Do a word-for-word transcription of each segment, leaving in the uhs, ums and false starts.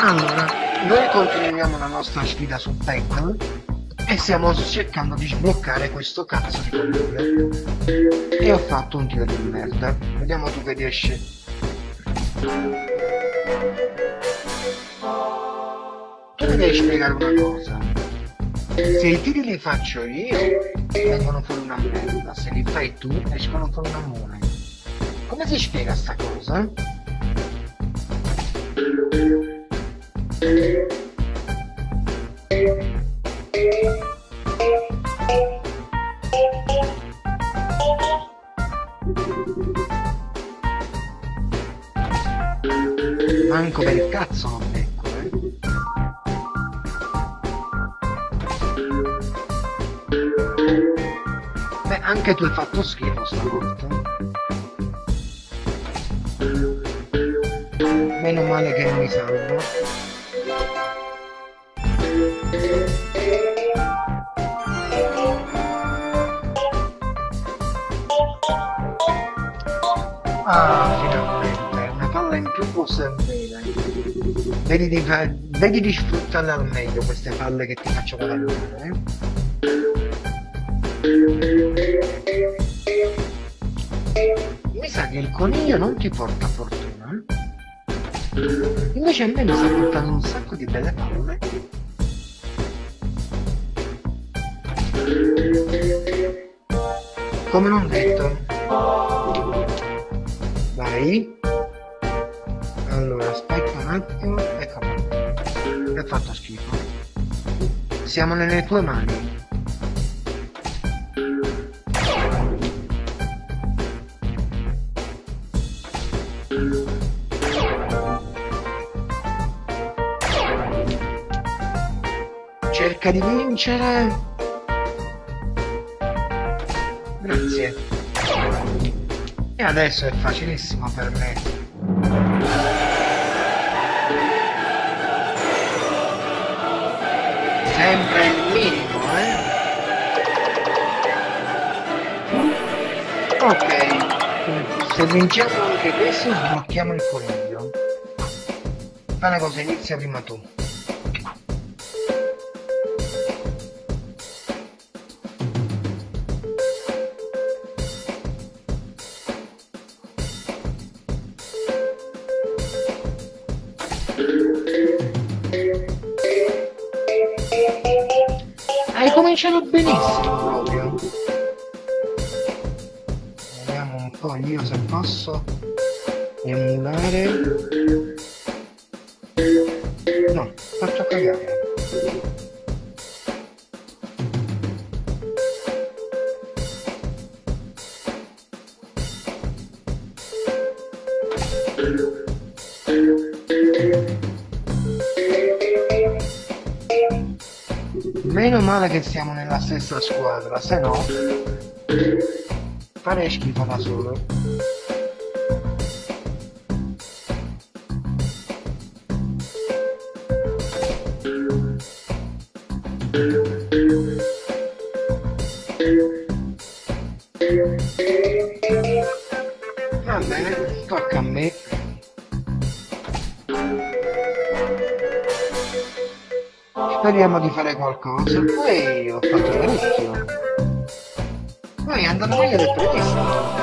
Allora, noi continuiamo la nostra sfida su Petal e stiamo cercando di sbloccare questo cazzo di connubile. E ho fatto un tiro di merda. Vediamo tu che riesci. Tu mi devi spiegare una cosa. Se i tiri li faccio io, vengono fuori una merda. Se li fai tu, escono fuori una mona. Come si spiega sta cosa? Manco per il cazzo non becco, eh. Beh, anche tu hai fatto schifo stavolta. Meno male che mi salvo. Ah, finalmente, una palla in più può servire. Vedi di, vedi di sfruttarle al meglio queste palle che ti faccio guadagnare, eh? Mi sa che il coniglio non ti porta fortuna. Invece a me mi sta portando un sacco di belle palle. Come non detto. Vai. Allora, aspetta un attimo. Ecco. È fatto schifo. Siamo nelle tue mani. Cerca di vincere. Grazie. E adesso è facilissimo per me. Sempre il minimo, eh? Ok. Se vinciamo anche questo sblocchiamo il coniglio. Fai una cosa, inizia prima tu. Hai cominciato benissimo proprio. Vediamo un po' io se posso emulare. No, faccio cagare. Meno male che siamo nella stessa squadra, se no farei schifo da solo. Va bene, tocca a me. Speriamo di fare qualcosa. Ehi, ho fatto benissimo. Poi è andato meglio del previsto.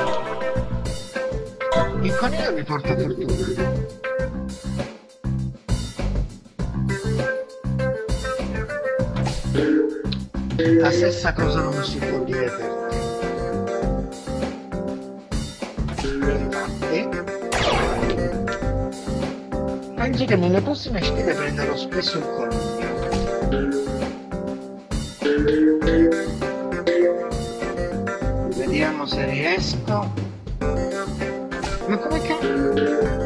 Il coniglio mi porta fortuna. La stessa cosa non si può dire per te. Infatti, penso che nelle prossime sfide prenderò spesso il coniglio. Vediamo se riesco. Ma come cazzo?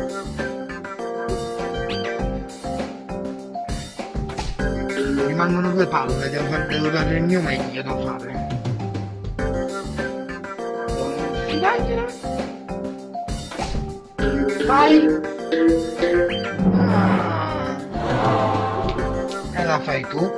Mi mancano due palle, devo, fare, devo dare il mio meglio da fare. Devo infilargliela. Vai! Ah. E la fai tu?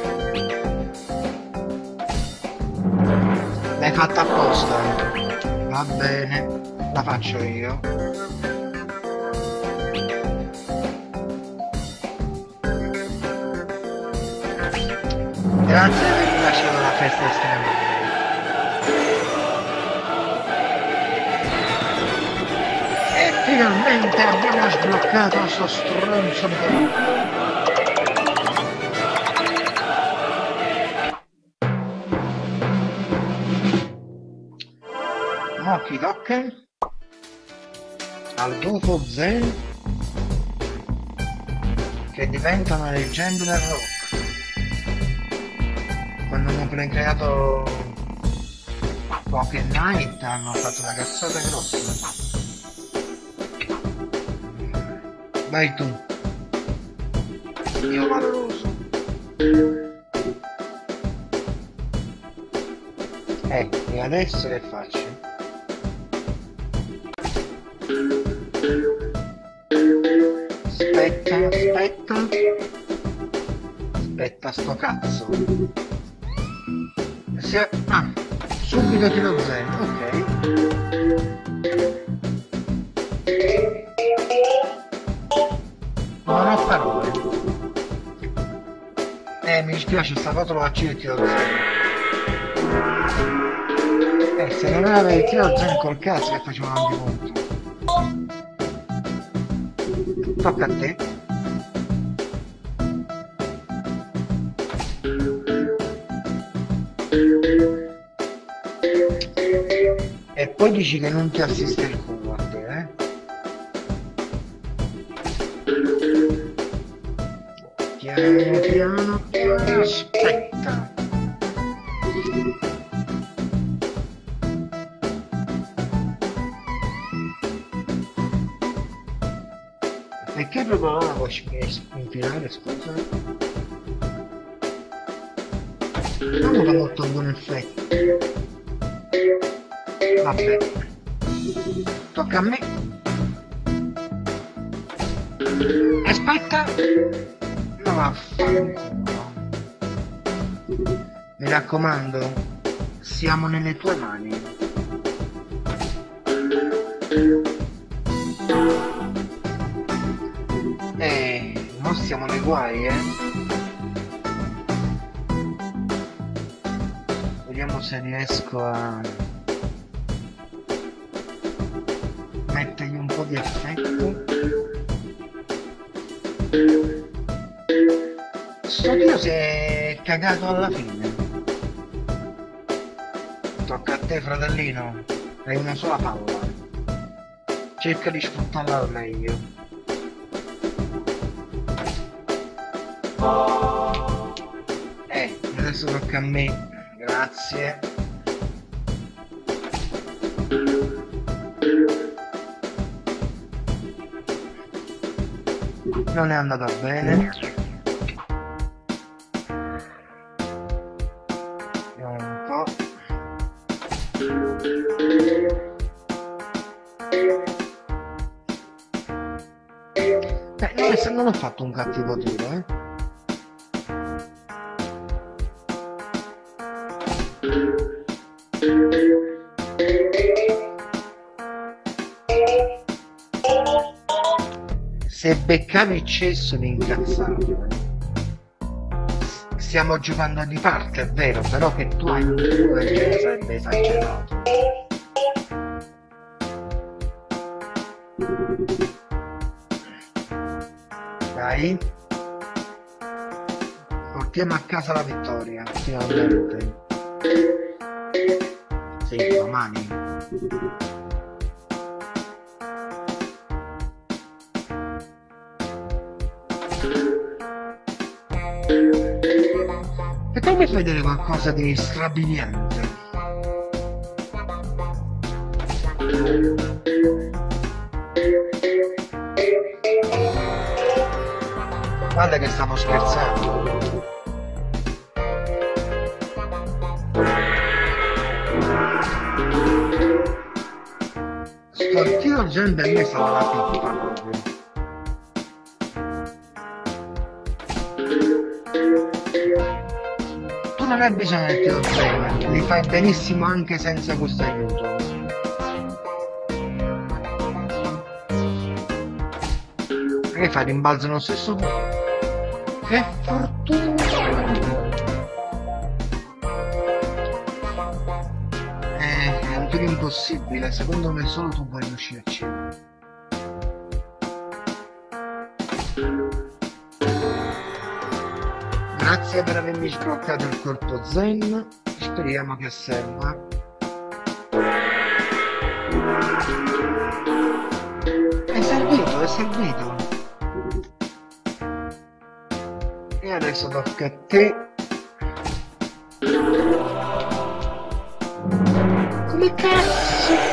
L'hai fatta apposta? Va bene, la faccio io. Grazie per avermi lasciato la festa estrema. E finalmente abbiamo sbloccato sto stronzo di... Mo chi tocca? Al gufo Zen che diventa una leggenda del rock. Quando hanno creato Pocket Night hanno fatto una cazzata grossa. Vai tu, mio valoroso. Eh, e adesso che faccio? Aspetta, aspetta. Aspetta sto cazzo. Si è... Ah, subito tiro zero, ok. Non ho parole. Eh, mi dispiace, sta cosa lo faccio il tiro zero. Eh, se non avevi il tiro zero col cazzo che facevamo di punto. Tocca a te. E poi dici che non ti assiste il culo a te, eh? Piano piano piano, aspetta. Perché proprio la voce mi infilare, scusa? Non ho molto buon effetto. Vabbè. Tocca a me. Aspetta. No, vaffanculo. Mi raccomando, siamo nelle tue mani. Eh, mo siamo nei guai, eh. Vediamo se riesco a mettergli un po' di effetto. Sto Dio si è cagato alla fine. Tocca a te, fratellino. Hai una sola palla. Cerca di sfruttarla al meglio. Eh, adesso tocca a me. Grazie. Non è andata bene. Vediamo un po'. Beh, non, non ho fatto un cattivo tiro, eh. Se beccavi il cesso mi incazzavo. Stiamo giocando di parte, è vero, però che tu hai un culo del genere sarebbe esagerato. Dai. Portiamo a casa la vittoria, finalmente. Sì, domani. E poi mi fai vedere qualcosa di strabiliante. Guarda che stavo scherzando. Sto tiro gente a me stava la pippa proprio. Tu non hai bisogno del tiro bene, li fai benissimo anche senza questo aiuto. Che fai, rimbalzo nello stesso punto? Che fortuna! impossibile, secondo me solo tu puoi riuscirci. Grazie per avermi sbloccato il corpo zen, speriamo che serva. È servito, è servito. E adesso tocca a te. Come cazzo?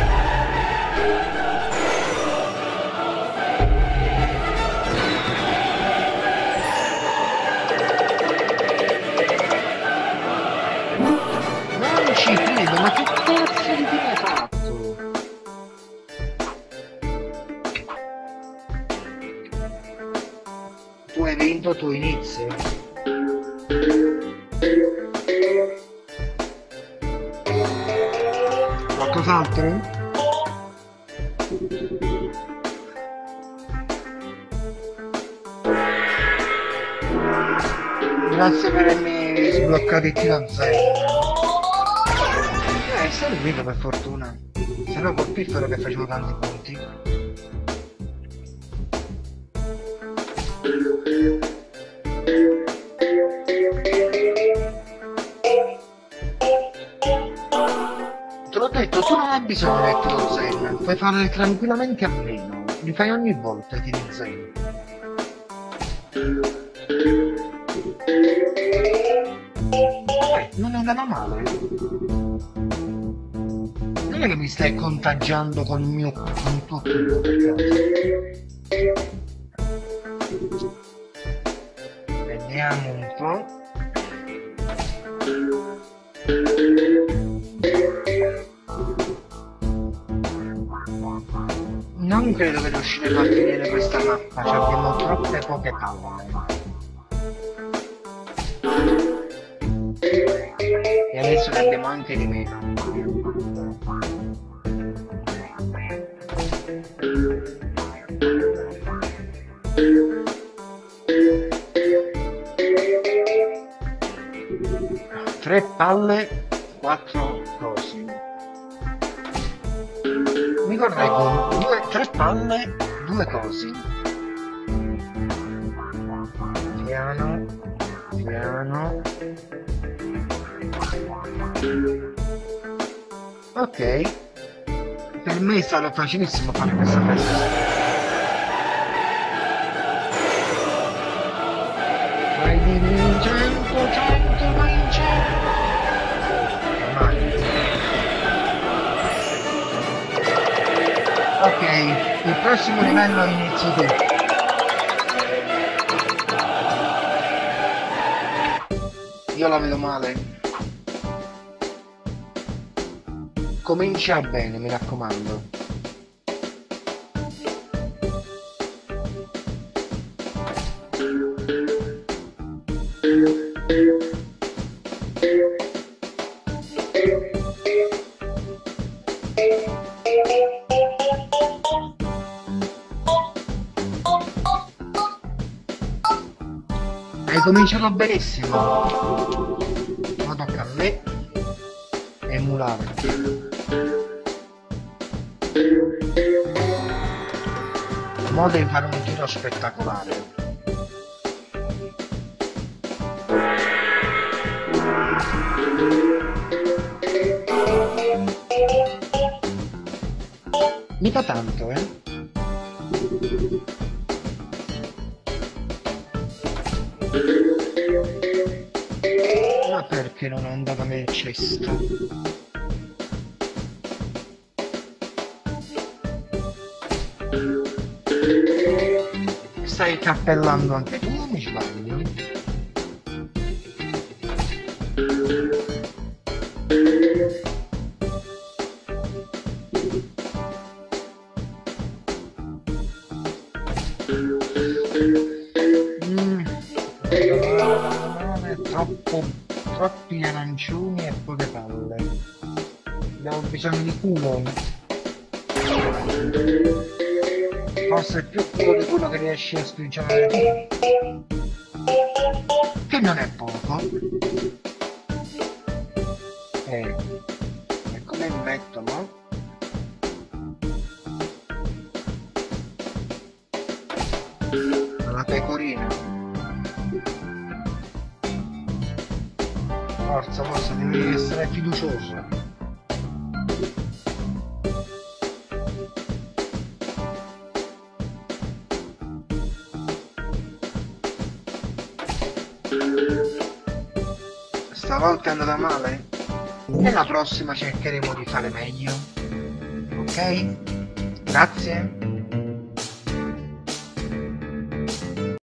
Non ci credo, ma che cazzo di fine hai fatto? Tu hai vinto, tu inizi. Qualcos'altro? Grazie per avermi sbloccato il tiro zero. Eh, è servito per fortuna. Se no col piffero che facevo tanti punti. Te l'ho detto, tu non hai bisogno del tiro zen, puoi fare tranquillamente a meno, li fai ogni volta i tiri zen. Eh, non andava male. Non è che mi stai contagiando con il mio con il tuo culo per caso. Vediamo un po'. Non credo che riusciremo a finire questa mappa, cioè abbiamo troppe poche palle. E adesso ne abbiamo anche di meno. Tre palle, quattro cosi. Mi correggo, due, tre palle, due cosi. Piano, piano. Ok. Per me è stato facilissimo fare questa cosa. Vai di cento, cento, vai cento. Ok, il prossimo livello inizio tu. Io la vedo male. Comincia bene, mi raccomando. Hai cominciato benissimo. Ma tocca a me emulare. Mo devi fare un giro spettacolare. Mica tanto, eh? Ma perché non è andata nel cesto? Stai cappellando anche tu, non mi sbaglio? Mm. Non è troppo, troppi arancioni e poche palle. Abbiamo bisogno di culo. Forse è più culo di quello che riesci a sprigionare tu. Che non è poco. Eh, e come metto, no? alla pecorina. Forza, forza, devi essere fiducioso. Stavolta è andata male e la prossima cercheremo di fare meglio. Ok? Grazie.